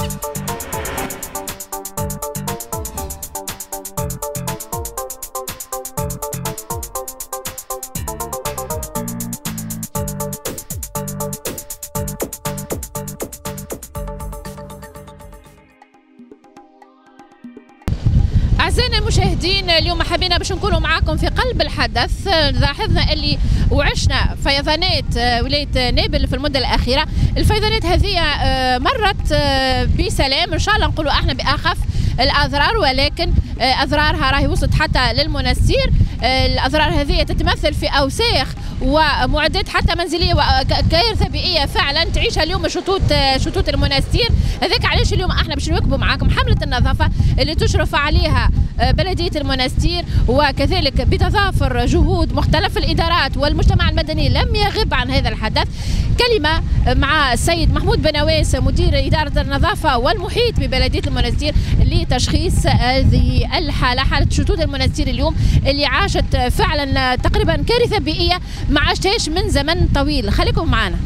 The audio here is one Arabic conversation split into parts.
أعزائنا المشاهدين، اليوم حبينا باش نكونوا معاكم في قلب الحدث. لاحظنا اللي وعشنا فيضانات ولاية نابل في المدة الأخيرة. الفيضانات هذه مرت بسلام، إن شاء الله نقولوا احنا بأخف الأضرار، ولكن أضرارها راهي وصلت حتى للمنستير. الأضرار هذه تتمثل في أوساخ ومعدات حتى منزليه وكارثه بيئيه فعلا تعيشها اليوم شطوط المنستير. هذاك علاش اليوم احنا باش نواكبوا معاكم حمله النظافه اللي تشرف عليها بلديه المنستير، وكذلك بتضافر جهود مختلف الادارات والمجتمع المدني لم يغب عن هذا الحدث. كلمه مع السيد محمود بنواس مدير اداره النظافه والمحيط ببلديه المنستير لتشخيص هذه الحاله، حاله شطوط المنستير اليوم اللي عاشت فعلا تقريبا كارثه بيئيه ما عشتهاش من زمن طويل. خليكم معنا.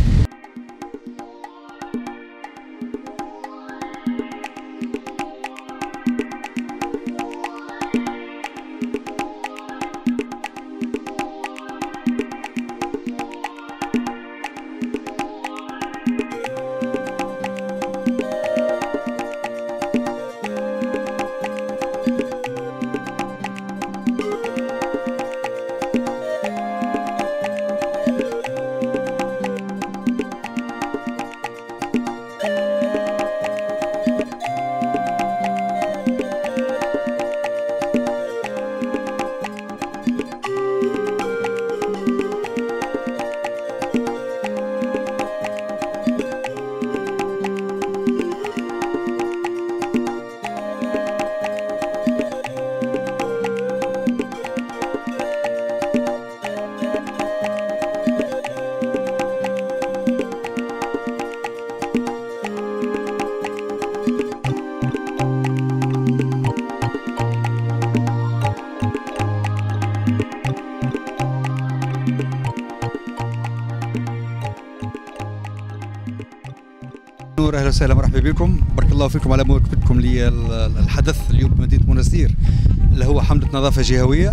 اهلا وسهلا، مرحبا بكم، بارك الله فيكم على مواكبتكم للحدث اليوم بمدينه منستير اللي هو حمله نظافه جهويه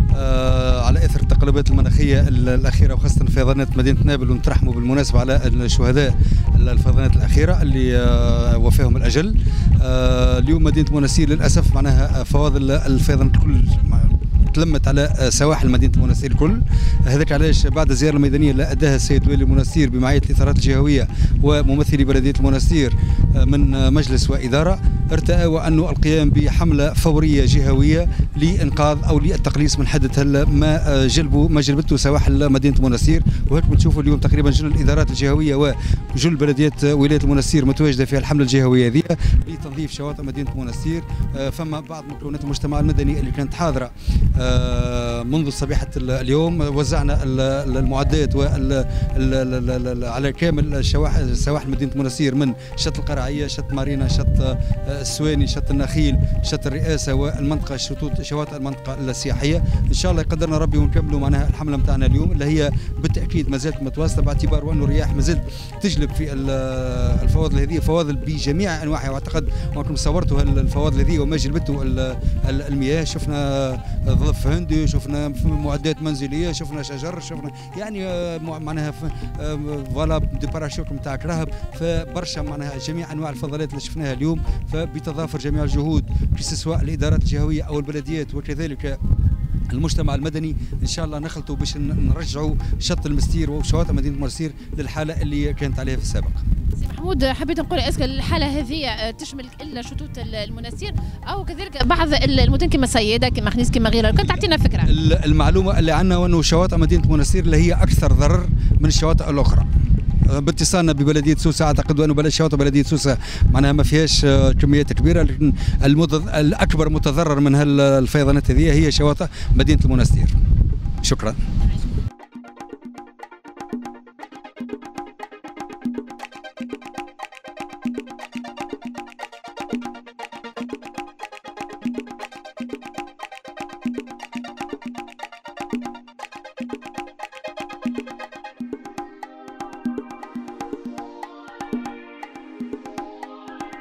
على اثر التقلبات المناخيه الاخيره، وخاصه فيضانات مدينه نابل. ونترحموا بالمناسبه على الشهداء الفيضانات الاخيره اللي وفاهم الاجل. اليوم مدينه منستير للاسف معناها فواضل الفيضانات الكل تلمت على سواحل مدينه منستير الكل. هذاك علاش بعد الزياره الميدانيه اللي اداها السيد والي المنستير بمعيه الاطارات الجهويه وممثلي بلديه المنستير من مجلس واداره، ارتأوا انه القيام بحمله فوريه جهويه لانقاذ او للتقليص من حده ما جلبته سواحل مدينه منستير. وهيك تشوفوا اليوم تقريبا جل الادارات الجهويه وجل بلديات ولايه المنستير متواجده في الحمله الجهويه هذه لتنظيف شواطئ مدينه منستير. فما بعض مكونات المجتمع المدني اللي كانت حاضره منذ صبيحه اليوم. وزعنا المعدات على كامل سواحل مدينه منستير، من شط القرعيه، شط مارينا، شط السواني، شط النخيل، شط الرئاسه، والمنطقه شواطئ المنطقه السياحيه. ان شاء الله يقدرنا ربي ونكملوا معناها الحمله نتاعنا اليوم اللي هي بالتاكيد ما زالت متواصله، باعتبار وانه الرياح ما زالت تجلب في الفواضل هذه، فواضل بجميع انواعها. واعتقد وانكم صورتوا الفواضل هذه وما جلبته المياه. شفنا ظلف هندي، شفنا معدات منزليه، شفنا شجر، شفنا يعني معناها فوالا دي باراشوت نتاع كراهب، فبرشا معناها جميع انواع الفضلات اللي شفناها اليوم. فبتضافر جميع الجهود سواء الادارات الجهويه او البلديات وكذلك المجتمع المدني، ان شاء الله نخلطوا باش نرجعوا شط المستير وشواطئ مدينه منستير للحاله اللي كانت عليها في السابق. سي محمود، حبيت نقول اسكو الحاله هذه تشمل الا شطوط المنستير او كذلك بعض المدن كما سيده كما خنيس كما غيرها؟ كنت تعطينا فكره. المعلومه اللي عندنا وانه شواطئ مدينه منستير اللي هي اكثر ضرر من الشواطئ الاخرى. باتصالنا ببلديه سوسه اعتقد انه شواطئ بلديه سوسه معناها ما فيهاش كميات كبيره، لكن الاكبر متضرر من هالفيضانات هذه هي شواطئ مدينه المنستير. شكرا.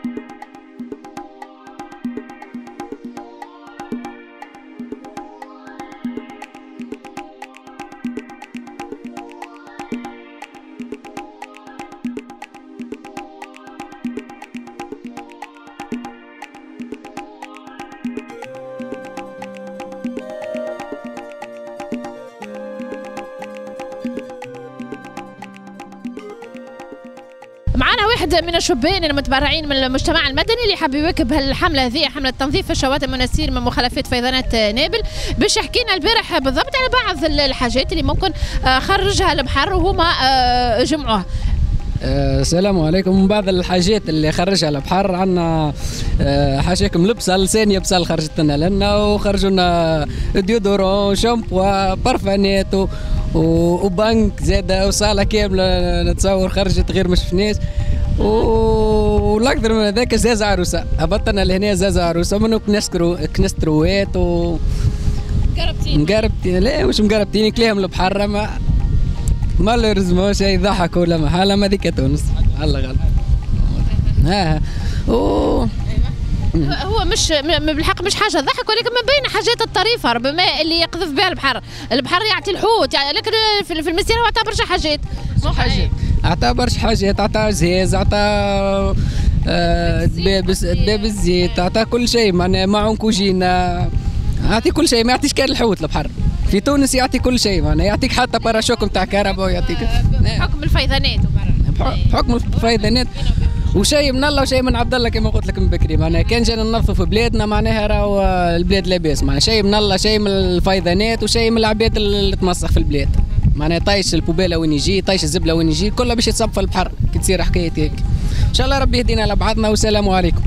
معنا واحد من الشبان المتبرعين من المجتمع المدني اللي حاب يواكب هالحمله هذه، حمله تنظيف الشواطئ مناسير من مخلفات فيضانات نابل، باش يحكي لنا البارح بالضبط على بعض الحاجات اللي ممكن خرجها البحر وهما جمعوها. السلام عليكم. من بعض الحاجات اللي خرجها البحر عندنا حاشاكم البصل، ثانيه بصل خرجت لنا وخرجوا لنا ديودورون، شامبوا، بارفانات وبنك زاده وصاله كامله نتصور خرجت غير ما شفناش. والاكثر من هذاك زاز عروسه، هبطنا لهنا زاز عروسه منو كنستروات و مقربتين. لا مش مقربتين، كليهم البحر ما لازم شيء يضحك ولا محاله، ما ذيك تونس الله غلط. هو مش بالحق مش حاجه ضحك، ولكن من بين حاجات الطريفه ربما اللي يقذف بها البحر يعطي الحوت يعني، لكن في المسيره هو عطى برشا حاجات. عطى برشا حاجات، عطى زيز، عطى دباب الزيت، عطى كل شيء معناها معهم كوجينه، يعطي كل شيء، ما يعطيش كان الحوت البحر. في تونس يعطي كل شيء معناها، يعطيك حتى باراشوك نتاع كهرباء ويعطيك بحكم الفيضانات بحكم الفيضانات وشيء من الله وشيء من عبد الله كما قلت لك من بكري. معناها كان جينا ننظفوا في بلادنا معناها راهو البلاد لاباس، معناها شيء من الله، شيء من الفيضانات وشيء من العباد اللي تمسخ في البلاد. معناها طايش البوبيله وين يجي، طايش الزبله وين يجي، كله باش يتصب في البحر كي تصير حكايه هيك. ان شاء الله ربي يهدينا لبعضنا، والسلام عليكم.